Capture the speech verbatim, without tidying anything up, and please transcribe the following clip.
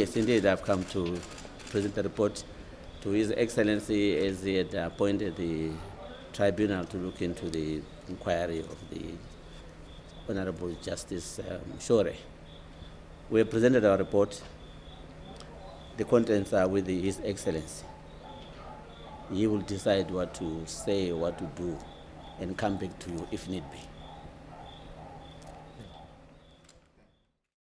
Yes, indeed, I've come to present the report to His Excellency as he had appointed the tribunal to look into the inquiry of the Honorable Justice um, Shore. We have presented our report. The contents are with the, His Excellency. He will decide what to say, what to do, and come back to you if need be.